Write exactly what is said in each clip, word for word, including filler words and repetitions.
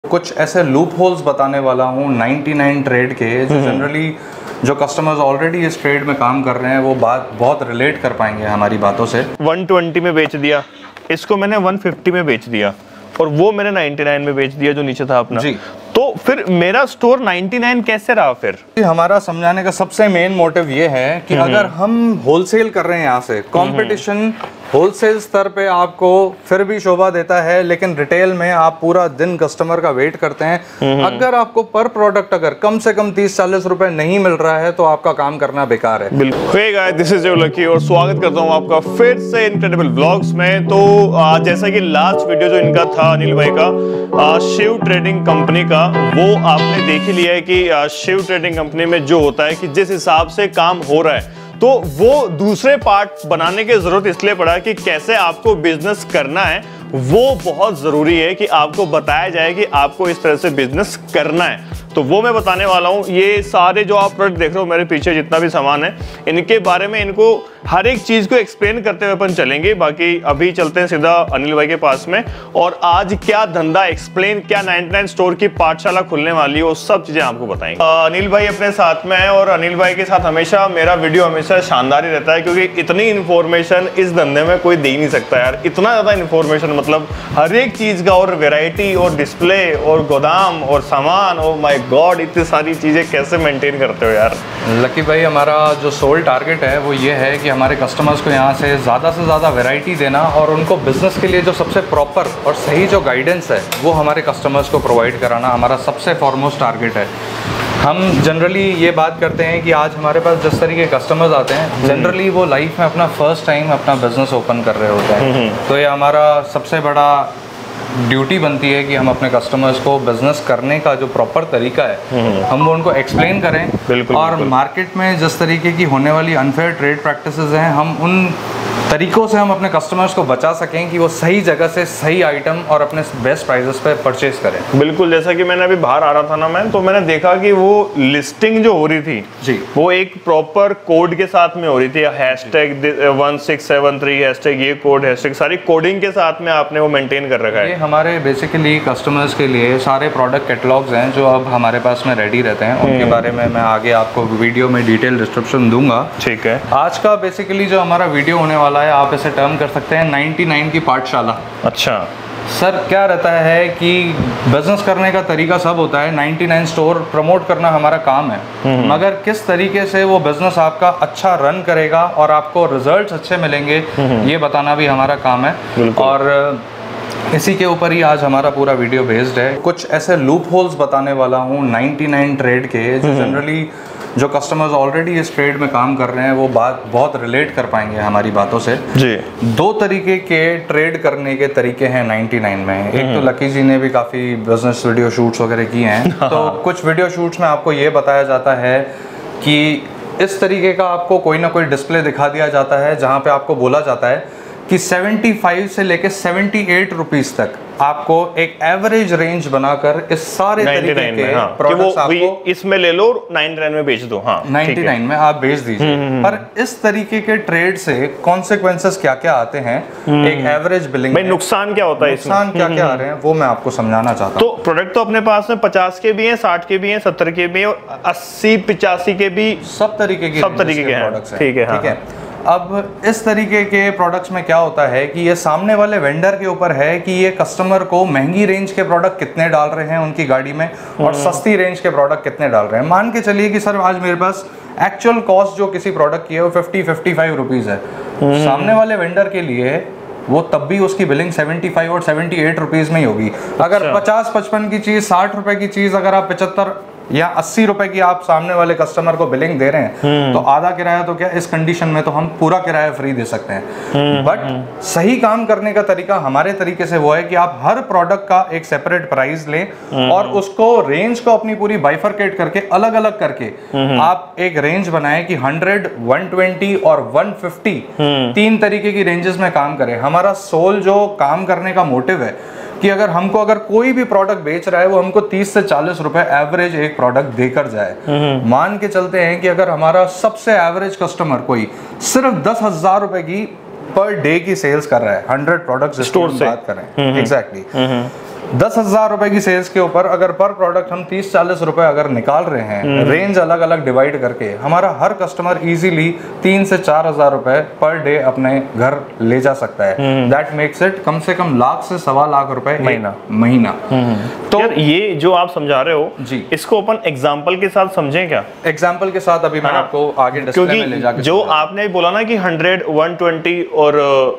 कुछ ऐसे loop holes बताने वाला हूँ निन्यानवे ट्रेड के, जो जनरली जो कस्टमर्स ऑलरेडी इस ट्रेड में काम कर रहे हैं वो बात बहुत रिलेट कर पाएंगे हमारी बातों से। वन ट्वेंटी में बेच दिया, इसको मैंने वन फिफ्टी में बेच दिया और वो मैंने निन्यानवे में बेच दिया जो नीचे था अपना जी। तो फिर मेरा स्टोर निन्यानवे कैसे रहा? फिर हमारा समझाने का सबसे मेन मोटिव ये है कि अगर हम होलसेल कर रहे हैं, यहाँ से कंपटीशन होलसेल स्तर पे आपको फिर भी शोभा देता है, लेकिन रिटेल में आप पूरा दिन कस्टमर का वेट करते हैं। अगर आपको पर प्रोडक्ट अगर कम से कम तीस चालीस रुपए नहीं मिल रहा है तो आपका काम करना बेकार है। बिल्कुल। Hey guys, this is your Lucky और स्वागत करता हूँ आपका फिर से इनक्रेडिबल व्लॉग्स में। तो आ, जैसा कि लास्ट वीडियो जो इनका था अनिल भाई का आ, शिव ट्रेडिंग कंपनी का, वो आपने देख ही लिया है कि आ, शिव ट्रेडिंग कंपनी में जो होता है कि जिस हिसाब से काम हो रहा है, तो वो दूसरे पार्ट बनाने की जरूरत इसलिए पड़ा कि कैसे आपको बिजनेस करना है। वो बहुत जरूरी है कि आपको बताया जाए कि आपको इस तरह से बिजनेस करना है, तो वो मैं बताने वाला हूँ। ये सारे जो आप प्रोडक्ट देख रहे हो मेरे पीछे, जितना भी सामान है, इनके बारे में इनको हर एक चीज को एक्सप्लेन करते हुए अपन चलेंगे। बाकी अभी चलते हैं सीधा अनिल भाई के पास में, और आज क्या धंधा एक्सप्लेन, क्या निन्यानवे स्टोर की पाठशाला खुलने वाली है, वो सब चीजें आपको बताएंगे। अनिल भाई अपने साथ में है और अनिल भाई के साथ हमेशा मेरा वीडियो हमेशा शानदार ही रहता है, क्योंकि इतनी इन्फॉर्मेशन इस धंधे में कोई दे ही नहीं सकता यार। इतना ज्यादा इन्फॉर्मेशन, मतलब हर एक चीज का, और वेराइटी और डिस्प्ले और गोदाम और सामान, और माय गॉड इतनी सारी चीजें कैसे मेंटेन करते हो यार? लकी भाई, हमारा जो सोल टारगेट है वो ये है कि हमारे कस्टमर्स को यहाँ से ज़्यादा से ज़्यादा वैरायटी देना, और उनको बिजनेस के लिए जो सबसे प्रॉपर और सही जो गाइडेंस है वो हमारे कस्टमर्स को प्रोवाइड कराना हमारा सबसे फॉरमोस्ट टारगेट है। हम जनरली ये बात करते हैं कि आज हमारे पास जिस तरीके के कस्टमर्स आते हैं, जनरली वो लाइफ में अपना फर्स्ट टाइम अपना बिजनेस ओपन कर रहे होते हैं, तो ये हमारा सबसे बड़ा ड्यूटी बनती है कि हम अपने कस्टमर्स को बिजनेस करने का जो प्रॉपर तरीका है हम वो उनको एक्सप्लेन करें। बिल्कुल, और बिल्कुल। मार्केट में जिस तरीके की होने वाली अनफेयर ट्रेड प्रैक्टिसेस हैं, हम उन तरीकों से हम अपने कस्टमर्स को बचा सकें कि वो सही जगह से सही आइटम और अपने बेस्ट प्राइसेस पे परचेज करें। बिल्कुल, जैसा कि मैंने अभी बाहर आ रहा था ना मैं, तो मैंने देखा कि वो लिस्टिंग जो हो रही थी जी, वो एक प्रॉपर कोड के साथ में हो रही थी। Hashtag one six seven three, hashtag ये कोड, हैशटैग सारी कोडिंग के साथ में आपने वो मेंटेन कर रखा है। ये हमारे बेसिकली कस्टमर्स के लिए सारे प्रोडक्ट कैटलॉग्स हैं जो अब हमारे पास में रेडी रहते हैं, उनके बारे में मैं आगे आपको वीडियो में डिटेल डिस्क्रिप्शन दूंगा। ठीक है। आज का बेसिकली जो हमारा वीडियो होने वाला है, आप इसे टर्म कर सकते हैं निन्यानवे की पाठशाला। अच्छा सर, क्या रहता है कि बिजनेस करने का तरीका सब होता है, निन्यानवे स्टोर प्रमोट करना हमारा काम है, मगर किस तरीके से वो बिजनेस आपका अच्छा रन करेगा और आपको रिजल्ट्स अच्छे मिलेंगे ये बताना भी हमारा काम है। और इसी के ऊपर ही आज हमारा पूरा वीडियो बेस्ड है। कुछ ऐसे लूप होल्स बताने वाला हूँ निन्यानवे ट्रेड के, जो जनरली जो कस्टमर्स ऑलरेडी इस ट्रेड में काम कर रहे हैं वो बात बहुत रिलेट कर पाएंगे हमारी बातों से जी। दो तरीके के ट्रेड करने के तरीके हैं निन्यानवे में। एक तो लकी जी ने भी काफ़ी बिजनेस वीडियो शूट्स वगैरह किए हैं, तो कुछ वीडियो शूट्स में आपको ये बताया जाता है कि इस तरीके का आपको कोई ना कोई डिस्प्ले दिखा दिया जाता है जहाँ पे आपको बोला जाता है कि पचहत्तर से लेके अठहत्तर रुपीस तक आपको एक एवरेज रेंज बनाकर इस सारे तरीके के हाँ, प्रोडक्ट्स आपको इसमें ले लो और निन्यानवे में बेच दो। हाँ, निन्यानवे में आप बेच दीजिए। पर इस तरीके के ट्रेड से कॉन्सिक्वेंसेस क्या क्या आते हैं, एक एवरेज बिलिंग में नुकसान क्या होता है, नुकसान क्या क्या आ रहे हैं, वो मैं आपको समझाना चाहता हूँ। तो प्रोडक्ट तो अपने पास में पचास के भी हैं, साठ के भी हैं, सत्तर के भी हैं, अस्सी पिचासी के भी, सब तरीके के सब तरीके के प्रोडक्ट्स हैं। ठीक है, ठीक है। अब इस तरीके के प्रोडक्ट्स में क्या होता है कि ये सामने वाले वेंडर के ऊपर है कि ये कस्टमर को महंगी रेंज के प्रोडक्ट कितने डाल रहे हैं उनकी गाड़ी में और सस्ती रेंज के प्रोडक्ट कितने डाल रहे हैं। मान के चलिए कि सर आज मेरे पास एक्चुअल कॉस्ट जो किसी प्रोडक्ट की है वो फिफ्टी फिफ्टी फाइव रुपीज है, सामने वाले वेंडर के लिए वो तब भी उसकी बिलिंग पचहत्तर और अठहत्तर रुपीस में ही होगी। अगर पचास पचपन की चीज, साठ रुपए की चीज अगर आप पचहत्तर या अस्सी रुपए की आप सामने वाले कस्टमर को बिलिंग दे रहे हैं, तो आधा किराया तो क्या, इस कंडीशन में तो हम पूरा किराया फ्री दे सकते हैं। बट सही काम करने का तरीका हमारे तरीके से वो है कि आप हर प्रोडक्ट का एक सेपरेट प्राइस लें और उसको रेंज को अपनी पूरी बाइफरकेट करके अलग अलग करके आप एक रेंज बनाएं कि हंड्रेड, वन ट्वेंटी और वन फिफ्टी तीन तरीके की रेंजेस में काम करें। हमारा सोल जो काम करने का मोटिव है कि अगर हमको अगर कोई भी प्रोडक्ट बेच रहा है वो हमको तीस से चालीस रुपए एवरेज एक प्रोडक्ट देकर जाए। मान के चलते हैं कि अगर हमारा सबसे एवरेज कस्टमर कोई सिर्फ दस हजार रुपए की पर डे की सेल्स कर रहा है, हंड्रेड प्रोडक्ट्स स्टोर से बात करें, एग्जैक्टली दस हजार रुपए की सेल्स के ऊपर अगर पर प्रोडक्ट हम तीस चालीस रुपए अगर निकाल रहे हैं, रेंज अलग अलग डिवाइड करके, हमारा हर कस्टमर इजीली तीन से चार हजार रुपए पर डे अपने घर ले जा सकता है। दैट मेक्स इट कम से कम लाख से सवा लाख रुपए महीना महीना। तो यार ये जो आप समझा रहे हो जी, इसको अपन एग्जांपल के साथ समझें क्या? एग्जांपल के साथ अभी मैं आपको आगे डिस्प्ले में ले जाके, जो आपने बोला ना कि हंड्रेड, वन ट्वेंटी और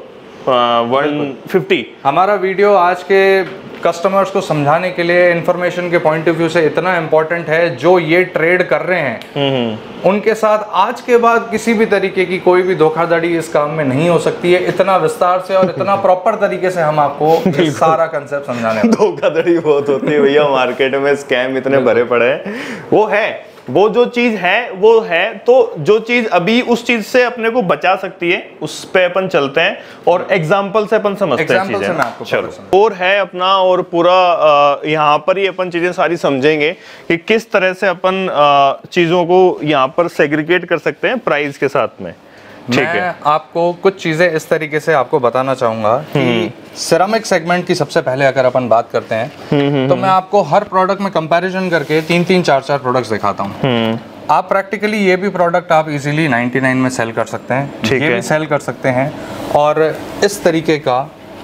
वन फिफ्टी, हमारा वीडियो आज के कस्टमर्स को समझाने के लिए, इंफॉर्मेशन के पॉइंट ऑफ व्यू से इतना इंपॉर्टेंट है। जो ये ट्रेड कर रहे हैं उनके साथ आज के बाद किसी भी तरीके की कोई भी धोखाधड़ी इस काम में नहीं हो सकती है। इतना विस्तार से और इतना प्रॉपर तरीके से हम आपको सारा कंसेप्ट समझाने। धोखाधड़ी बहुत होती है भैया मार्केट में, स्कैम इतने भरे पड़े हैं। वो है, वो जो चीज है वो है, तो जो चीज अभी उस चीज से अपने को बचा सकती है उस पे अपन चलते हैं और एग्जांपल से अपन समझते हैं चीजें। चलो और है अपना, और पूरा यहाँ पर ही अपन चीजें सारी समझेंगे कि किस तरह से अपन चीजों को यहाँ पर सेग्रीगेट कर सकते हैं प्राइस के साथ में। ठीक है, आपको कुछ चीजें इस तरीके से आपको बताना चाहूंगा कि सिरेमिक सेगमेंट की सबसे पहले अगर अपन बात करते हैं तो मैं आपको हर प्रोडक्ट में कंपैरिजन करके तीन तीन चार चार प्रोडक्ट्स दिखाता हूँ। आप प्रैक्टिकली ये भी प्रोडक्ट आप इजीली निन्यानवे में सेल कर सकते हैं, ये भी सेल कर सकते हैं। और इस तरीके का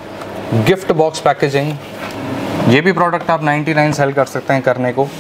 गिफ्ट बॉक्स पैकेजिंग, ये भी प्रोडक्ट आप निन्यानवे सेल कर सकते हैं करने को।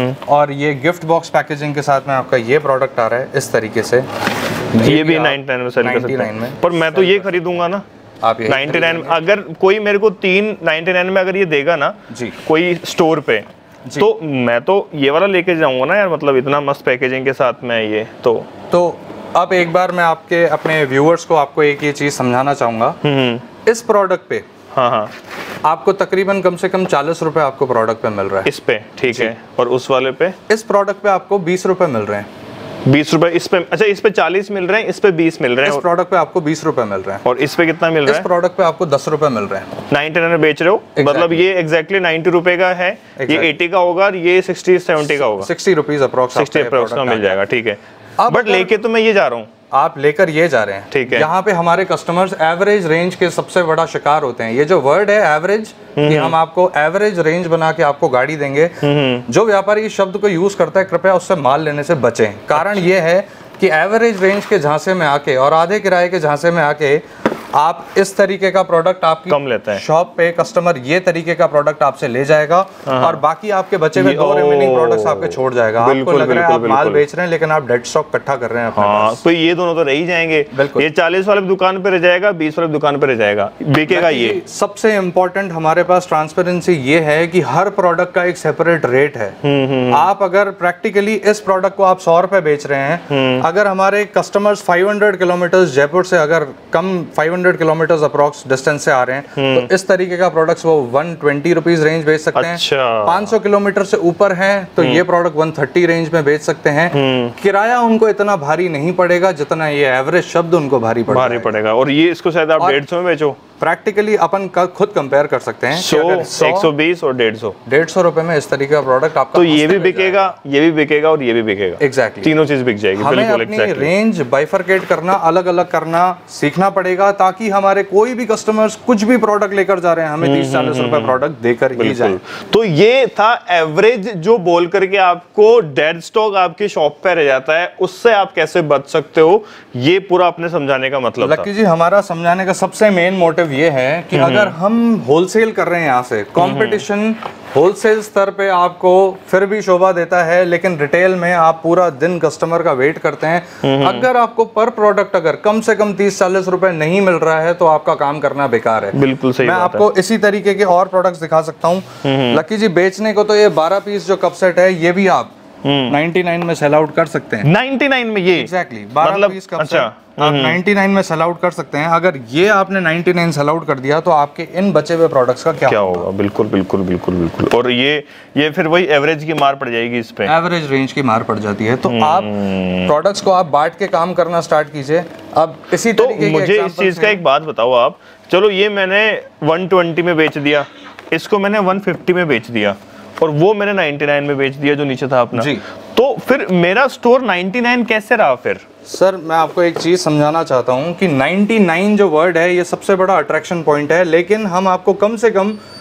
और ये गिफ्ट बॉक्स पैकेजिंग के साथ में आपका ये प्रोडक्ट आ रहा है इस तरीके से, ये, ये भी निन्यानवे में सेल कर सकते हैं। पर मैं तो ये खरीदूंगा ना आप निन्यानवे, अगर कोई मेरे को तीन निन्यानवे में अगर ये देगा ना जी कोई स्टोर पे, तो मैं तो ये वाला लेके जाऊंगा ना यार, मतलब इतना मस्त पैकेजिंग के साथ में ये। तो तो अब एक बार मैं आपके अपने व्यूअर्स को आपको एक ये चीज समझाना चाहूंगा। इस प्रोडक्ट पे हाँ हाँ आपको तकरीबन कम से कम चालीस रुपए आपको प्रोडक्ट पे मिल रहा है। इस पे ठीक है, और उस वाले पे इस प्रोडक्ट पे आपको बीस रुपए मिल रहे हैं। बीस रुपए इस पे, अच्छा इस पे चालीस मिल रहे हैं, इस पे बीस मिल रहे हैं। इस प्रोडक्ट पे आपको बीस रुपए मिल रहे हैं। और इस पे कितना मिल रहा है? इस प्रोडक्ट पे आपको दस रुपए मिल रहे हैं। निन्यानवे में बेच रहे हो, मतलब ये एग्जैक्टली नब्बे रुपए का है, ये अस्सी का होगा और ये साठ सत्तर का होगा। साठ रुपीस अप्रोक्स साठ अप्रोक्स का मिल जाएगा। ठीक है, बट लेके तो मैं ये जा रहा हूँ, आप लेकर ये जा रहे हैं। ठीक है, यहाँ पे हमारे कस्टमर्स एवरेज रेंज के सबसे बड़ा शिकार होते हैं। ये जो वर्ड है एवरेज, कि हम आपको एवरेज रेंज बना के आपको गाड़ी देंगे, जो व्यापारी इस शब्द को यूज करता है कृपया उससे माल लेने से बचें। कारण ये है कि एवरेज रेंज के झांसे में आके और आधे किराए के झांसे में आके आप इस तरीके का प्रोडक्ट आपकी कम लेते हैं शॉप पे, कस्टमर ये तरीके का प्रोडक्ट आपसे ले जाएगा और बाकी आपके बचे हुए दो रिमेनिंग प्रोडक्ट्स आपके छोड़ जाएगा। आपको लग रहा है आप माल बेच रहे हैं लेकिन आप डेड स्टॉक इकट्ठा कर रहे हैं अपने हाँ, तो ये दोनों तो रह ही जाएंगे। ये चालीस वाले दुकान पे रह जाएगा, बीस वाले दुकान पे रह जाएगा, बिकेगा ये। सबसे इम्पोर्टेंट हमारे पास ट्रांसपेरेंसी ये है कि हर प्रोडक्ट का एक सेपरेट रेट है। आप अगर प्रैक्टिकली इस प्रोडक्ट को आप सौ रुपए बेच रहे हैं, अगर हमारे कस्टमर्स पाँच सौ किलोमीटर जयपुर से अगर कम पाँच सौ किलोमीटर अप्रॉक्स डिस्टेंस से आ रहे हैं तो इस तरीके का प्रोडक्ट्स वो वन ट्वेंटी रुपीज रेंज बेच सकते हैं। अच्छा। पाँच सौ किलोमीटर से ऊपर हैं तो ये प्रोडक्ट वन थर्टी रेंज में बेच सकते हैं। किराया उनको इतना भारी नहीं पड़ेगा जितना ये एवरेज शब्द उनको भारी पड़ेगा भारी पड़ेगा। और ये इसको शायद आप डेढ़ सौ में बेचो। प्रैक्टिकली अपन का खुद कंपेयर कर सकते हैं, सौ, एक सौ बीस और डेढ़ सौ डेढ़ सौ रुपए में इस तरीके का प्रोडक्ट आपका, तो ये भी बिकेगा, ये भी बिकेगा और ये भी बिकेगा। एग्जैक्टली, तीनों चीज बिक जाएगी। हमें अपनी रेंज बाइफरकेट करना, अलग अलग करना सीखना पड़ेगा ताकि हमारे कोई भी कस्टमर्स कुछ भी प्रोडक्ट लेकर जा रहे हैं हमें तीस चालीस रुपए प्रोडक्ट देकर ही जाए। तो ये था एवरेज जो बोल करके आपको डेड स्टॉक आपकी शॉप पे रह जाता है, उससे आप कैसे बच सकते हो, ये पूरा अपने समझाने का मतलब। लक्की जी, हमारा समझाने का सबसे मेन मोटिव ये है कि अगर हम होलसेल कर रहे हैं, यहाँ से कंपटीशन होलसेल स्तर पे आपको फिर भी शोभा देता है, लेकिन रिटेल में आप पूरा दिन कस्टमर का वेट करते हैं। अगर आपको पर प्रोडक्ट अगर कम से कम तीस चालीस रुपए नहीं मिल रहा है तो आपका काम करना बेकार है। बिल्कुल सही। मैं आपको इसी तरीके के और प्रोडक्ट्स दिखा सकता हूँ। लक्की जी, बेचने को तो ये बारह पीस जो कप सेट है ये भी आप निन्यानवे में सेल आउट कर सकते हैं। निन्यानवे में ये एग्जैक्टली बारह पीस कप सेट आप निन्यानवे में सेल आउट कर सकते हैं। अगर ये आपने निन्यानवे सेल आउट कर दिया तो आपके इन बचे हुए प्रोडक्ट्स का क्या क्या होगा? बिल्कुल बिल्कुल बिल्कुल बिल्कुल। और ये ये फिर वही एवरेज की मार पड़ जाएगी, इस पे एवरेज रेंज की मार पड़ जाती है। तो आप प्रोडक्ट्स को आप बांट के काम करना स्टार्ट कीजिए। अब इसी तो मुझे इस चीज का एक बात बताओ आप, चलो ये मैंने वन ट्वेंटी में बेच दिया, इसको मैंने वन फिफ्टी में बेच दिया और वो मैंने निन्यानवे में बेच दिया जो नीचे था अपना जी, तो फिर मेरा स्टोर निन्यानवे कैसे रहा फिर? सर, मैं आपको एक चीज समझाना चाहता हूँ कि निन्यानवे जो वर्ड है ये सबसे बड़ा अट्रैक्शन पॉइंट है, लेकिन हम आपको कम से कम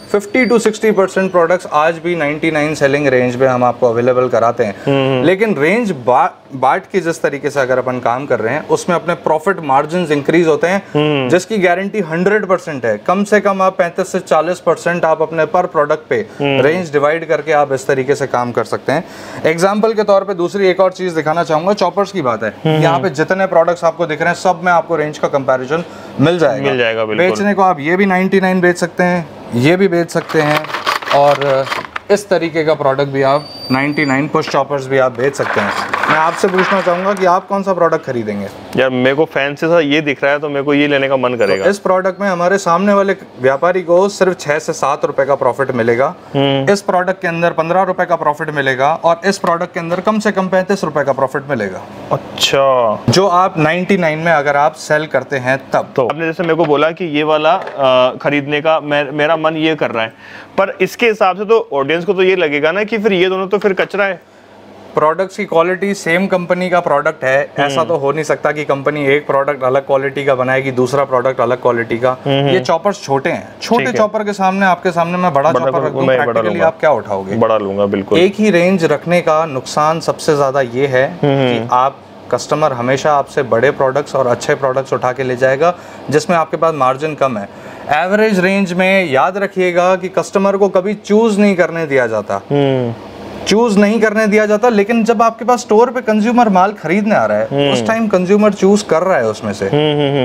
fifty to sixty percent products आज भी नाइंटी नाइन सेलिंग रेंज में हम आपको अवेलेबल कराते हैं। लेकिन रेंज बा, बाट की जिस तरीके से अगर अपन काम कर रहे हैं उसमें अपने प्रॉफिट मार्जिन इंक्रीज होते हैं, जिसकी गारंटी हंड्रेड परसेंट है। कम से कम आप पैंतीस से चालीस परसेंट आप अपने पर प्रोडक्ट पे रेंज डिवाइड करके आप इस तरीके से काम कर सकते हैं। एग्जाम्पल के तौर पे दूसरी एक और चीज दिखाना चाहूंगा, चॉपर्स की बात है। यहाँ पे जितने प्रोडक्ट्स आपको दिख रहे हैं सब में आपको रेंज का कंपैरिजन मिल जाएगा मिल जाएगा बेचने को आप ये भी नाइंटी नाइन बेच सकते हैं, ये भी बेच सकते हैं, और इस तरीके का प्रोडक्ट भी आप नाइंटी नाइन पुश चॉपर्स भी आप बेच सकते हैं। मैं आपसे पूछना चाहूंगा कि आप कौन सा प्रोडक्ट खरीदेंगे? यार मेरे को फैंसी सा ये दिख रहा है तो मेरे को ये लेने का मन करेगा। तो इस प्रोडक्ट में हमारे सामने वाले व्यापारी को सिर्फ छह से सात रुपए का प्रॉफिट मिलेगा, इस प्रोडक्ट के अंदर पंद्रह रुपए का प्रॉफिट मिलेगा, और इस प्रोडक्ट के अंदर कम से कम पैंतीस रुपए का प्रॉफिट मिलेगा। अच्छा, जो आप नाइंटी नाइन में अगर आप सेल करते हैं तब। तो आपने जैसे मेरे को बोला कि ये वाला आ, खरीदने का मे, मेरा मन ये कर रहा है, पर इसके हिसाब से तो ऑडियंस को तो ये लगेगा ना कि फिर ये दोनों तो फिर कचरा है। प्रोडक्ट्स की क्वालिटी सेम कंपनी का प्रोडक्ट है, ऐसा तो हो नहीं सकता कि कंपनी एक प्रोडक्ट अलग क्वालिटी का बनाएगी, दूसरा प्रोडक्ट अलग क्वालिटी का। ये चॉपर्स छोटे हैं, छोटे चॉपर के सामने आपके सामने मैं बड़ा चॉपर रख दूं, प्रैक्टिकली आप क्या उठाओगे? बड़ा लूंगा बिल्कुल। एक ही रेंज रखने का नुकसान सबसे ज्यादा ये है कि आप कस्टमर हमेशा आपसे बड़े प्रोडक्ट्स और अच्छे प्रोडक्ट्स उठा के ले जाएगा जिसमें आपके पास मार्जिन कम है। एवरेज रेंज में याद रखिएगा कि कस्टमर को कभी चूज नहीं करने दिया जाता, चूज नहीं करने दिया जाता, लेकिन जब आपके पास स्टोर पे कंज्यूमर माल खरीदने आ रहा है उस टाइम कंज्यूमर चूज कर रहा है उसमें से,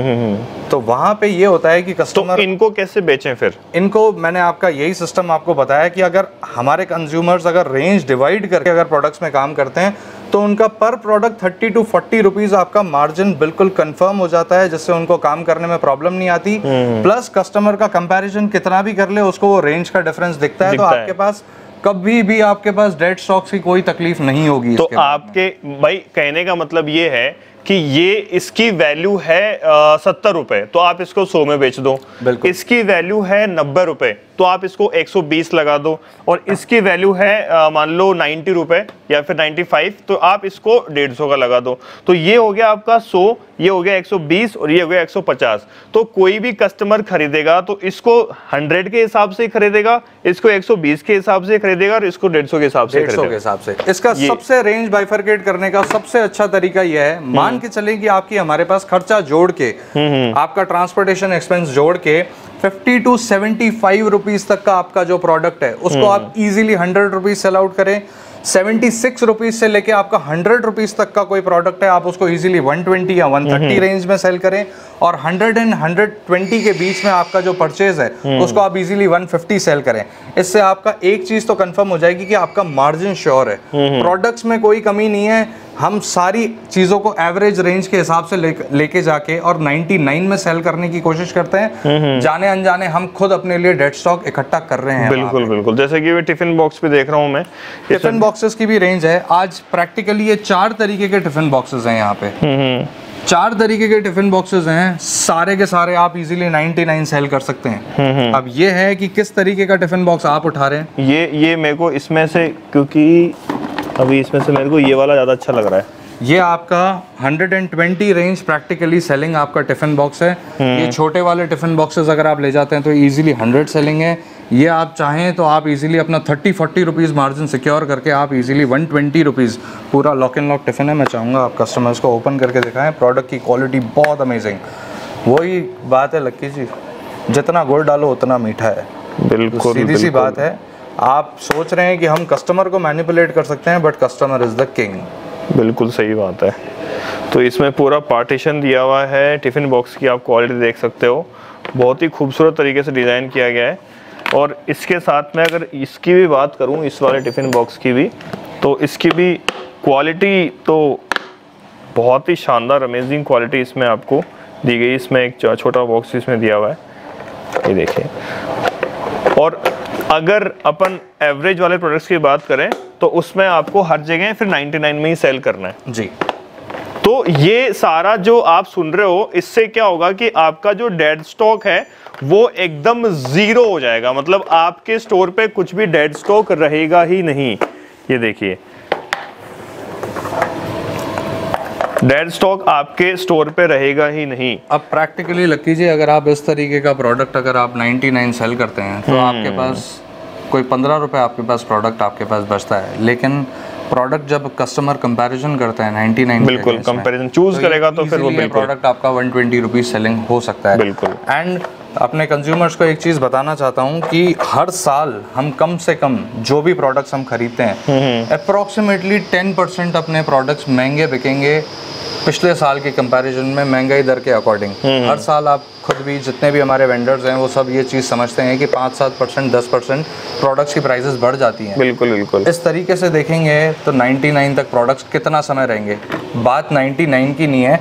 तो वहां पे ये होता है कि कस्टमर। तो इनको कैसे बेचें फिर? इनको मैंने आपका यही सिस्टम आपको बताया कि अगर हमारे कंज्यूमर्स अगर रेंज डिवाइड करके अगर प्रोडक्ट्स में काम करते हैं तो उनका पर product thirty to forty rupees आपका मार्जिन बिल्कुल कंफर्म हो जाता है, जिससे उनको काम करने में प्रॉब्लम नहीं आती। प्लस कस्टमर का कंपैरिजन कितना भी कर ले उसको वो रेंज का डिफरेंस दिखता है, तो आपके पास कभी भी आपके पास डेड स्टॉक्स की कोई तकलीफ नहीं होगी। तो आपके भाई कहने का मतलब ये है कि ये इसकी वैल्यू है सत्तर रुपए तो आप इसको सौ में बेच दो, इसकी वैल्यू है नब्बे रुपए तो आप इसको एक सौ बीस लगा दो, और इसकी वैल्यू है मान लो नाइन्टी रुपए या फिर नाइन्टी फाइव तो आप इसको डेढ़ सौ का लगा दो। तो ये हो गया आपका सौ, ये हो गया एक सौ बीस और ये हो गया एक सौ पचास। तो कोई भी कस्टमर खरीदेगा तो इसको सौ के हिसाब से खरीदेगा, इसको एक सौ बीस के हिसाब से खरीदेगा और इसको डेढ़ सौ के हिसाब से खरीदेगा। के हिसाब से इसका सबसे रेंज बाइफरकेट करने का सबसे अच्छा तरीका यह है, मान के चले कि आपकी हमारे पास खर्चा जोड़ के आपका ट्रांसपोर्टेशन एक्सपेंस जोड़ के fifty to seventy five rupees तक का आपका जो प्रोडक्ट है उसको आप easily hundred rupees sell out करें। सेवेंटी सिक्स रुपीज से लेके आपका हंड्रेड रुपीज तक का कोई प्रोडक्ट है आप उसको इजीली वन ट्वेंटी या वन थर्टी रेंज में सेल करें, और हंड्रेड एंड हंड्रेड ट्वेंटी के बीच में आपका जो परचेज है उसको आप इजीली वन फिफ्टी सेल करें। इससे आपका एक चीज तो कंफर्म हो जाएगी कि आपका मार्जिन श्योर है, प्रोडक्ट्स में कोई कमी नहीं है। हम सारी चीजों को एवरेज रेंज के हिसाब से लेके ले जाके और नाइंटी नाइन में सेल करने की कोशिश करते हैं। जाने अनजाने हम खुद अपने लिए डेड स्टॉक इकट्ठा कर रहे हैं। बिल्कुल बिल्कुल, जैसे कि टिफिन बॉक्स पे देख रहा हूं मैं, टिफिन बॉक्सेस की भी रेंज है। आज प्रैक्टिकली ये चार तरीके के टिफिन बॉक्सेस हैं यहाँ पे, चार तरीके के टिफिन बॉक्सेस हैं, सारे के सारे आप इजीली नाइंटी नाइन सेल कर सकते हैं। अब ये है कि किस तरीके का टिफिन बॉक्स आप उठा रहे हैं। ये ये मेरे को इसमें से, क्योंकि अभी इसमें से मेरे को ये वाला ज़्यादा अच्छा लग रहा है। ये आपका hundred twenty range practically selling आपका टिफिन बॉक्स है। ये छोटे वाले टिफिन बॉक्सेस अगर आप ले जाते हैं तो इजीली हंड्रेड सेलिंग है। ये आप चाहें तो आप इजीली अपना thirty forty rupees margin secure करके आप इजीली वन ट्वेंटी रुपीज़ पूरा लॉक एंड लॉक टिफिन है। मैं चाहूँगा आप कस्टमर्स को ओपन करके दिखाएं, प्रोडक्ट की क्वालिटी बहुत अमेजिंग। वही बात है लक्की जी, जितना गुड़ डालो उतना मीठा है। बिल्कुल सीधी सी बात है। आप सोच रहे हैं कि हम कस्टमर को मैनिपुलेट कर सकते हैं, but customer is the king. बिल्कुल सही बात है। तो इसमें पूरा पार्टीशन दिया हुआ है, टिफिन बॉक्स की आप क्वालिटी देख सकते हो, बहुत ही खूबसूरत तरीके से डिज़ाइन किया गया है। और इसके साथ में अगर इसकी भी बात करूं, इस वाले टिफिन बॉक्स की भी, तो इसकी भी क्वालिटी तो बहुत ही शानदार अमेजिंग क्वालिटी इसमें आपको दी गई। इसमें एक छोटा बॉक्स इसमें दिया हुआ है, ये देखिए। और अगर अपन एवरेज वाले प्रोडक्ट्स की बात करें तो उसमें आपको हर जगह फिर नाइंटी नाइन में ही सेल करना है जी। तो ये सारा जो आप सुन रहे हो, इससे क्या होगा कि आपका जो डेड स्टॉक है वो एकदम जीरो हो जाएगा। मतलब आपके स्टोर पे कुछ भी डेड स्टॉक रहेगा ही नहीं। ये देखिए, डेड स्टॉक आपके स्टोर पे रहेगा ही नहीं। अब प्रैक्टिकली लग कीजिए, अगर आप इस तरीके का प्रोडक्ट अगर आप निन्यानवे सेल करते हैं तो आपके पास कोई पंद्रह रुपए आपके पास प्रोडक्ट आपके पास बचता है, लेकिन प्रोडक्ट जब कस्टमर कंपैरिजन करता है निन्यानवे बिल्कुल कंपैरिजन चूज करेगा तो फिर वो बिल्कुल प्रोडक्ट आपका वन ट्वेंटी रुपीज सेलिंग हो सकता है। बिल्कुल। एंड अपने कंज्यूमर्स को एक चीज़ बताना चाहता हूँ कि हर साल हम कम से कम जो भी प्रोडक्ट्स हम खरीदते हैं अप्रॉक्सीमेटली टेन परसेंट अपने प्रोडक्ट्स महंगे बिकेंगे पिछले साल के कंपैरिजन में, महंगाई दर के अकॉर्डिंग। हर साल आप खुद भी, जितने भी हमारे वेंडर्स हैं वो सब ये चीज़ समझते हैं कि पाँच सात परसेंट दस परसेंट प्रोडक्ट्स की प्राइसेस बढ़ जाती हैं। बिल्कुल बिल्कुल। इस तरीके से देखेंगे तो निन्यानवे तक प्रोडक्ट्स कितना समय रहेंगे। बात निन्यानवे की नहीं है,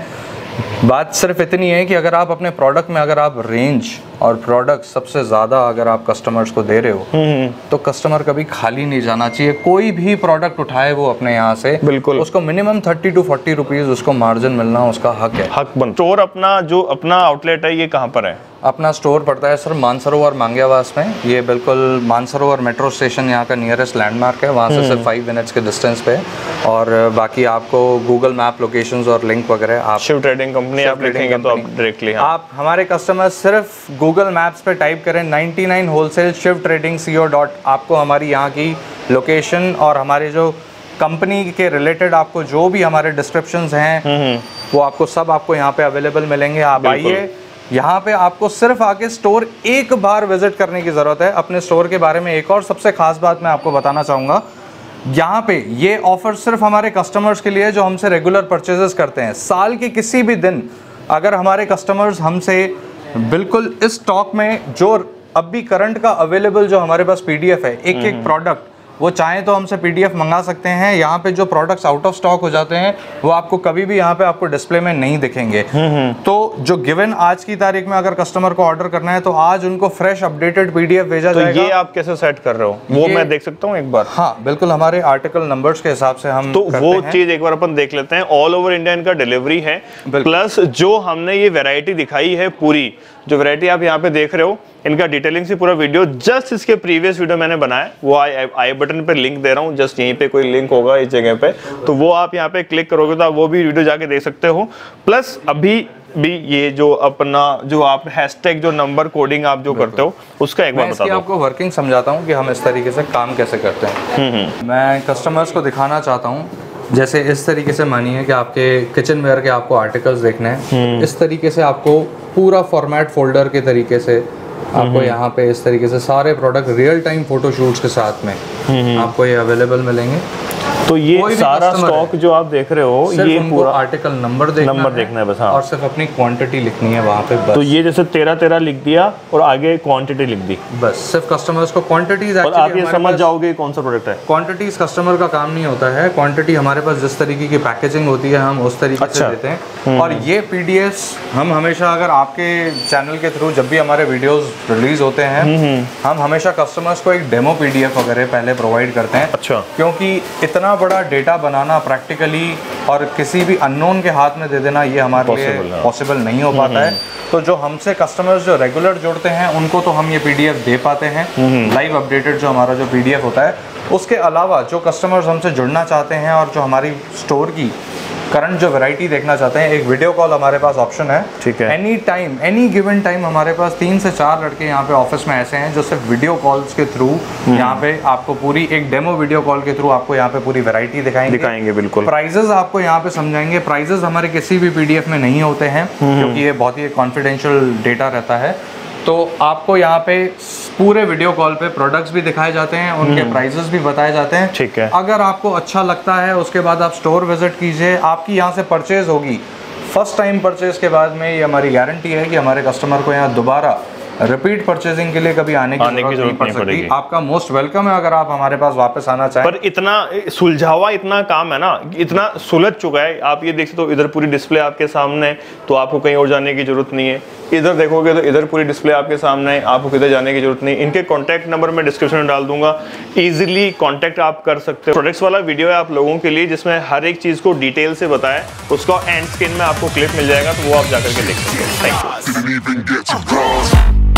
बात सिर्फ इतनी है कि अगर आप अपने प्रोडक्ट में अगर आप रेंज और प्रोडक्ट सबसे ज़्यादा अगर आप कस्टमर्स को दे रहे हो तो कस्टमर कभी खाली नहीं जाना चाहिए। कोई भी प्रोडक्ट उठाए वो अपने यहाँ से, बिल्कुल उसको minimum thirty to forty rupees उसको मार्जिन मिलना उसका हक है। हक बन। स्टोर अपना जो अपना आउटलेट है ये कहाँ पर है? अपना स्टोर पड़ता है सर मानसरोवर मांग्यावास में। ये बिल्कुल मानसरोवर मेट्रो स्टेशन यहाँ का नियरेस्ट लैंडमार्क है, वहाँ से सिर्फ फाइव मिनट्स के डिस्टेंस पे। और बाकी आपको गूगल मैप लोकेशंस और लिंक वगैरह आप शिव ट्रेडिंग कंपनी आप लिखेंगे तो आप डायरेक्टली आप हमारे कस्टमर सिर्फ गूगल मैप्स पे टाइप करें निन्यानवे wholesale Shiv trading C O dot, आपको हमारी यहाँ की लोकेशन और हमारे जो कंपनी के रिलेटेड आपको जो भी हमारे डिस्क्रिप्शंस हैं वो आपको सब आपको यहाँ पे अवेलेबल मिलेंगे। आप आइए यहाँ पे, आपको सिर्फ आके स्टोर एक बार विजिट करने की ज़रूरत है। अपने स्टोर के बारे में एक और सबसे खास बात मैं आपको बताना चाहूँगा, यहाँ पे ये ऑफर सिर्फ हमारे कस्टमर्स के लिए जो हमसे रेगुलर परचेजेस करते हैं। साल के किसी भी दिन अगर हमारे कस्टमर्स हमसे बिल्कुल इस स्टॉक में जो अब भी करंट का अवेलेबल जो हमारे पास पीडीएफ है, एक एक प्रोडक्ट वो चाहें तो हमसे पीडीएफ मंगा सकते हैं। यहाँ पे जो प्रोडक्ट्स आउट ऑफ स्टॉक हो जाते हैं वो आपको कभी भी यहाँ पे आपको डिस्प्ले में नहीं दिखेंगे। तो जो गिवन आज की तारीख में अगर कस्टमर को ऑर्डर करना है तो आज उनको फ्रेश अपडेटेड पीडीएफ भेजा तो जाएगा। ये आप कैसे सेट कर रहे हो वो मैं देख सकता हूँ एक बार? हाँ बिल्कुल, हमारे आर्टिकल नंबर्स के हिसाब से हम तो वो चीज एक बार अपन देख लेते हैं। ऑल ओवर इंडिया इनका डिलीवरी है, प्लस जो हमने ये वैरायटी दिखाई है पूरी जो वैरायटी आप यहाँ पे देख रहे हो, इनका डिटेलिंग से पूरा वीडियो जस्ट इसके प्रीवियस वीडियो मैंने बनाया, वो आई आई बटन पे लिंक दे रहा हूँ, जस्ट यहीं पे कोई लिंक होगा इस जगह पे, तो वो आप यहाँ पे क्लिक करोगे तो आप वो भी वीडियो जाके देख सकते हो। प्लस अभी भी ये जो अपना जो आप हैशटैग जो नंबर कोडिंग आप जो करते हो उसका एक बार बता दो। आपको वर्किंग समझाता हूँ कि हम इस तरीके से काम कैसे करते हैं। मैं कस्टमर्स को दिखाना चाहता हूँ, जैसे इस तरीके से मानिए कि आपके किचन वेयर के आपको आर्टिकल्स देखने हैं, इस तरीके से आपको पूरा फॉर्मेट फोल्डर के तरीके से आपको यहाँ पे इस तरीके से सारे प्रोडक्ट रियल टाइम फोटोशूट्स के साथ में आपको ये अवेलेबल मिलेंगे। तो ये सारा स्टॉक जो आप देख रहे हो ये पूरा आर्टिकल नंबर देखना नंबर देखना है बस। हाँ। और सिर्फ अपनी क्वांटिटी लिखनी है वहाँ पे बस। तो ये जैसे तेरह तेरह लिख दिया और आगे क्वांटिटी लिख दी, बस सिर्फ कस्टमर्स को क्वांटिटीज, और आप ये समझ जाओगे कौन सा प्रोडक्ट है। क्वांटिटीज कस्टमर का काम नहीं होता है, क्वांटिटी हमारे पास जिस तरीके की पैकेजिंग होती है हम उस तरीके अच्छा। से देते हैं। और ये पीडीएफ्स हम हमेशा अगर आपके चैनल के थ्रू जब भी हमारे वीडियोस रिलीज होते हैं हम हमेशा कस्टमर्स को एक डेमो पीडीएफ वगैरह पहले प्रोवाइड करते हैं। अच्छा। क्योंकि इतना बड़ा डेटा बनाना प्रैक्टिकली और किसी भी अननोन के हाथ में दे देना ये हमारे लिए पॉसिबल नहीं हो पाता है। तो जो हमसे कस्टमर्स जो रेगुलर जुड़ते हैं उनको तो हम ये पीडीएफ दे पाते हैं, लाइव अपडेटेड जो हमारा जो पीडीएफ होता है। उसके अलावा जो कस्टमर्स हमसे जुड़ना चाहते हैं और जो हमारी स्टोर की करंट जो वैरायटी देखना चाहते हैं, एक वीडियो कॉल हमारे पास ऑप्शन है। ठीक है। Any time any given time हमारे पास तीन से चार लड़के यहाँ पे ऑफिस में ऐसे हैं जो सिर्फ वीडियो कॉल्स के थ्रू यहाँ पे आपको पूरी एक डेमो वीडियो कॉल के थ्रू आपको यहाँ पे पूरी वैरायटी दिखाएंगे दिखाएंगे बिल्कुल। प्राइजेस आपको यहाँ पे समझाएंगे। प्राइजेस हमारे किसी भी पीडीएफ में नहीं होते हैं क्योंकि ये बहुत ही कॉन्फिडेंशियल डेटा रहता है। तो आपको यहाँ पे पूरे वीडियो कॉल पे प्रोडक्ट्स भी दिखाए जाते हैं, उनके प्राइसेस भी बताए जाते हैं। ठीक है। अगर आपको अच्छा लगता है उसके बाद आप स्टोर विजिट कीजिए, आपकी यहाँ से परचेज होगी। फर्स्ट टाइम परचेज के बाद में ये हमारी गारंटी है कि हमारे कस्टमर को यहाँ दोबारा रिपीट परचेजिंग के लिए कभी आने की आने की जरूरत नहीं पड़ेगी। आपका मोस्ट वेलकम है अगर आप हमारे पास वापस आना चाहें। पर इतना सुलझावा इतना काम है ना, इतना सुलझ चुका है। आप ये देख सकते हो इधर पूरी डिस्प्ले आपके सामने है, तो आपको कहीं और जाने की जरूरत नहीं है। इधर देखोगे तो इधर पूरी डिस्प्ले आपके सामने है, आपको किधर जाने की जरूरत नहीं। इनके कॉन्टैक्ट नंबर मैं डिस्क्रिप्शन में डाल दूंगा, इजीली कॉन्टैक्ट आप कर सकते हो। प्रोडक्ट्स वाला वीडियो है आप लोगों के लिए जिसमें हर एक चीज को डिटेल से बताया, उसका एंड स्क्रीन में आपको क्लिप मिल जाएगा, तो वो आप जाकर के देख सकते हो। Thank you.